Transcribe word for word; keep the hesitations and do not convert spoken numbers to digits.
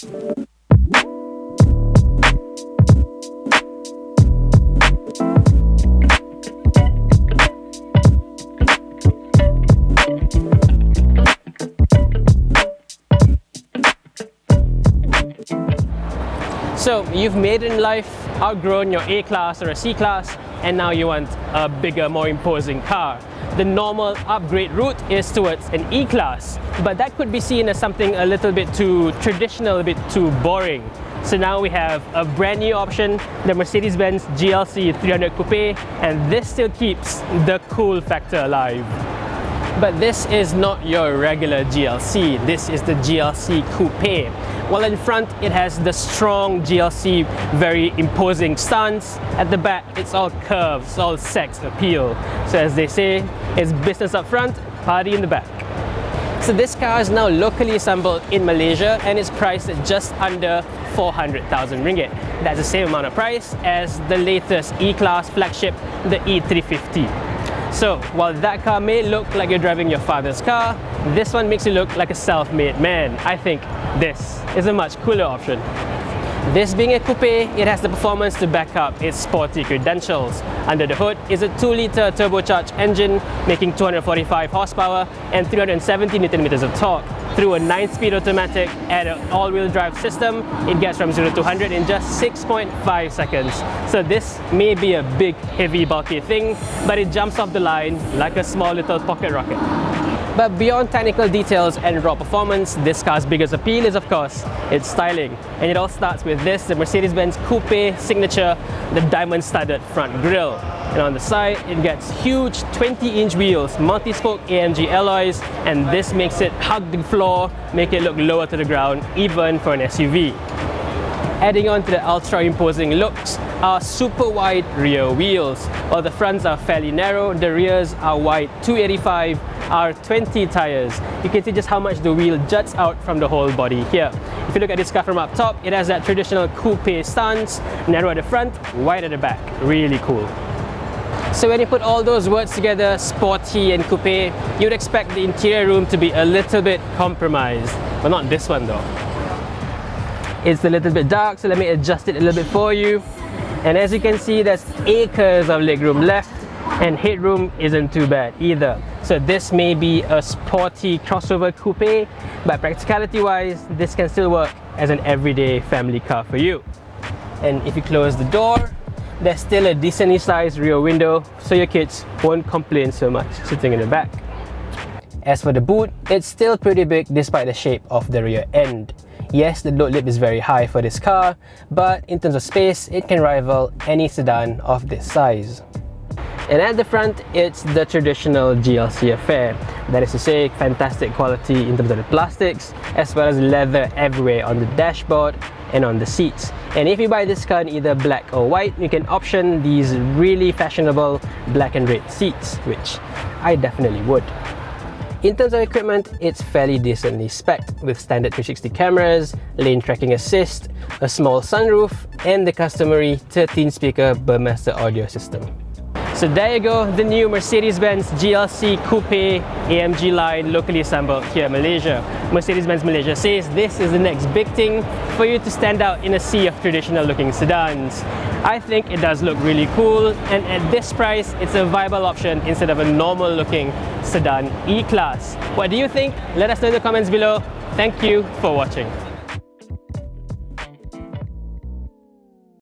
So you've made it in life, outgrown your A-Class or a C-Class, and now you want a bigger, more imposing car. The normal upgrade route is towards an E-Class, but that could be seen as something a little bit too traditional, a bit too boring. So now we have a brand new option, the Mercedes-Benz G L C three hundred Coupe, and this still keeps the cool factor alive. But this is not your regular G L C, this is the G L C Coupe. While in front it has the strong G L C, very imposing stance, at the back it's all curves, it's all sex appeal. So as they say, it's business up front, party in the back. So this car is now locally assembled in Malaysia and is priced at just under four hundred thousand ringgit. That's the same amount of price as the latest E-Class flagship, the E three fifty. So while that car may look like you're driving your father's car, this one makes you look like a self-made man. I think this is a much cooler option. This being a coupe, it has the performance to back up its sporty credentials. Under the hood is a two litre turbocharged engine making two hundred forty-five horsepower and three hundred seventy newton meters of torque. Through a nine speed automatic and an all-wheel drive system, it gets from zero to one hundred in just six point five seconds. So this may be a big, heavy, bulky thing, but it jumps off the line like a small little pocket rocket. But beyond technical details and raw performance, this car's biggest appeal is, of course, its styling. And it all starts with this, the Mercedes-Benz Coupe signature, the diamond-studded front grille. And on the side, it gets huge twenty inch wheels, multi-spoke A M G alloys, and this makes it hug the floor, make it look lower to the ground, even for an S U V. Adding on to the ultra-imposing looks are super wide rear wheels. While the fronts are fairly narrow, the rears are wide two eighty-five R twenty tires. You can see just how much the wheel juts out from the whole body here. If you look at this car from up top, it has that traditional coupe stance, narrow at the front, wide at the back. Really cool. So when you put all those words together, sporty and coupe, you'd expect the interior room to be a little bit compromised. But not this one though. It's a little bit dark, so let me adjust it a little bit for you. And as you can see, there's acres of legroom left, and headroom isn't too bad either. So this may be a sporty crossover coupe, but practicality wise, this can still work as an everyday family car for you. And if you close the door, there's still a decently sized rear window, so your kids won't complain so much sitting in the back. As for the boot, it's still pretty big despite the shape of the rear end. Yes, the load lip is very high for this car, but in terms of space, it can rival any sedan of this size. And at the front, it's the traditional G L C affair. That is to say, fantastic quality in terms of the plastics, as well as leather everywhere on the dashboard and on the seats. And if you buy this car in either black or white, you can option these really fashionable black and red seats, which I definitely would. In terms of equipment, it's fairly decently spec'd with standard three sixty cameras, lane tracking assist, a small sunroof, and the customary thirteen speaker Burmester audio system. So there you go, the new Mercedes-Benz G L C Coupe A M G line locally assembled here in Malaysia. Mercedes-Benz Malaysia says this is the next big thing for you to stand out in a sea of traditional looking sedans. I think it does look really cool, and at this price, it's a viable option instead of a normal looking sedan E-Class. What do you think? Let us know in the comments below. Thank you for watching.